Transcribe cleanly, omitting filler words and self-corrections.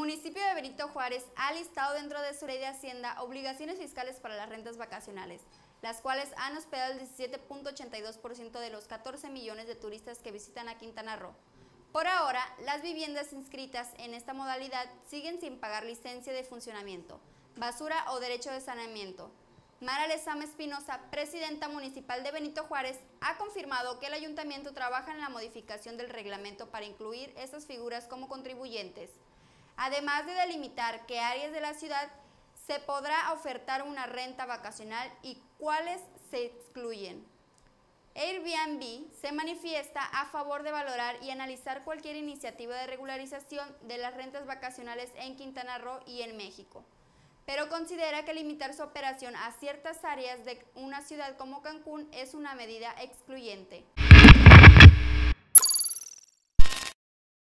municipio de Benito Juárez ha listado dentro de su ley de Hacienda obligaciones fiscales para las rentas vacacionales, las cuales han hospedado el 17.82% de los 14 millones de turistas que visitan a Quintana Roo. Por ahora, las viviendas inscritas en esta modalidad siguen sin pagar licencia de funcionamiento, basura o derecho de saneamiento. Mara Lezama Espinosa, presidenta municipal de Benito Juárez, ha confirmado que el ayuntamiento trabaja en la modificación del reglamento para incluir estas figuras como contribuyentes, además de delimitar qué áreas de la ciudad se podrá ofertar una renta vacacional y cuáles se excluyen. Airbnb se manifiesta a favor de valorar y analizar cualquier iniciativa de regularización de las rentas vacacionales en Quintana Roo y en México, pero considera que limitar su operación a ciertas áreas de una ciudad como Cancún es una medida excluyente.